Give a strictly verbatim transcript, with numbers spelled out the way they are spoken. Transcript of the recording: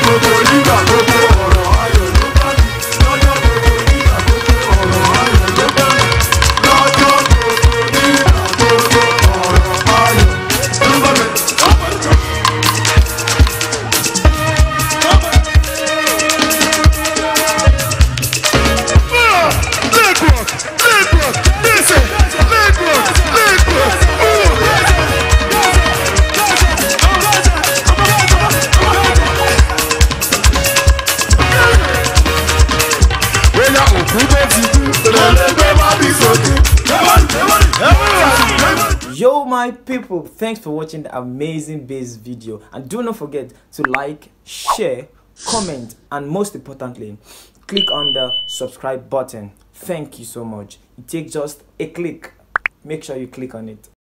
Yo my people, thanks for watching the amazing bass video, and do not forget to like, share, comment, and most importantly click on the subscribe button. Thank you so much. It takes just a click. Make sure you click on it.